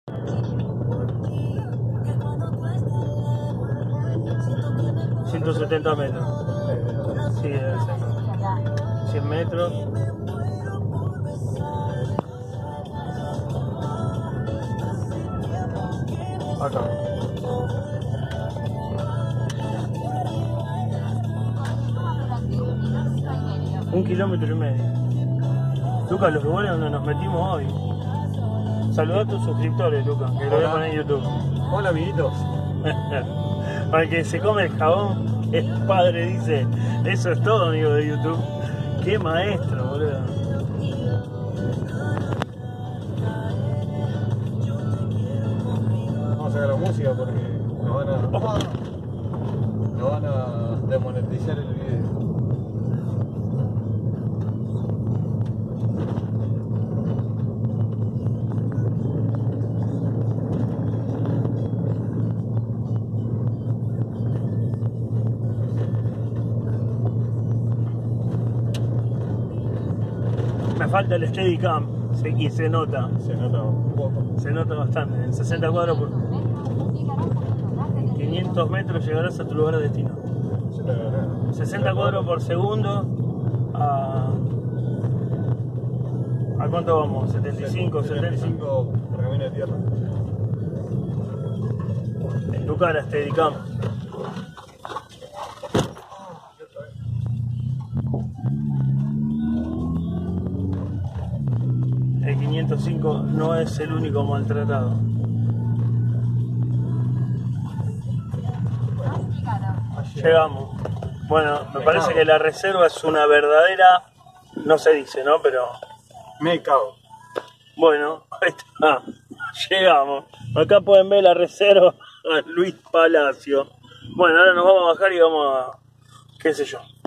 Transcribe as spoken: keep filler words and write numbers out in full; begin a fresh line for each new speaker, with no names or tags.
ciento setenta metros. Sí, debe ser. cien metros. Acá. Un kilómetro y medio. Lucas, los lugares donde nos metimos hoy. Saludá a tus suscriptores, Lucas, que lo voy a poner en YouTube.
Hola, amiguitos.
Para el que se come el jabón, el padre dice, eso es todo, amigo de YouTube. Qué maestro, boludo.
Vamos a sacar la música porque nos van a, nos van a desmonetizar el video.
Me falta el Steadicam y se nota.
Se nota un poco.
Se nota bastante. En sesenta cuadros por quinientos metros llegarás a tu lugar de destino. sesenta cuadros por segundo. A, ¿A cuánto vamos? setenta y cinco,
setenta y cinco por camino de tierra.
En tu cara, Steadicam. El quinientos cinco no es el único maltratado. Llegamos. Bueno, me parece que la reserva es una verdadera, no se dice, ¿no? Pero
me cago.
Bueno, ahí está. Llegamos. Acá pueden ver la reserva a Luis Palacio. Bueno, ahora nos vamos a bajar y vamos a, qué sé yo.